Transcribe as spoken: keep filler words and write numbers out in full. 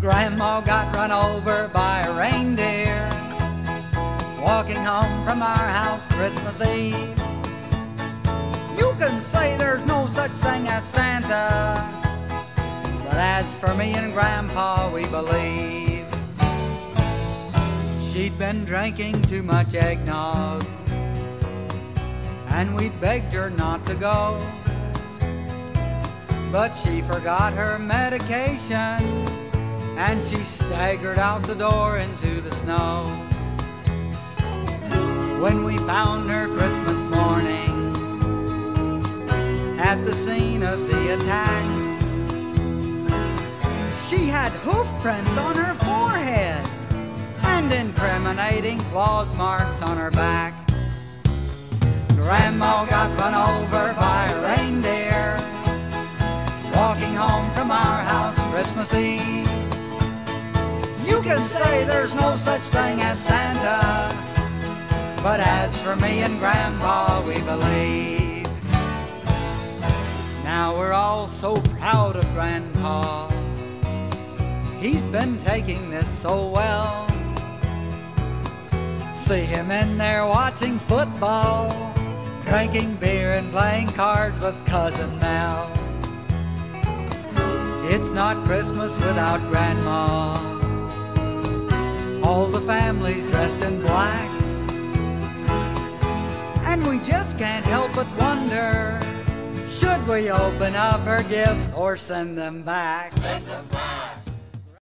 Grandma got run over by a reindeer walking home from our house Christmas Eve. You can say there's no such thing as Santa, but as for me and Grandpa, we believe. She'd been drinking too much eggnog, and we begged her not to go, but she forgot her medication, and she staggered out the door into the snow. When we found her Christmas morning at the scene of the attack, she had hoof prints on her forehead and incriminating claws marks on her back. Grandma got run over by a reindeer walking home from our house Christmas Eve. You can say there's no such thing as Santa, but as for me and Grandpa, we believe. Now we're all so proud of Grandpa. He's been taking this so well. See him in there watching football, drinking beer and playing cards with Cousin Mel. It's not Christmas without Grandma. All the family's dressed in black, and we just can't help but wonder, should we open up her gifts or send them back? Send them back.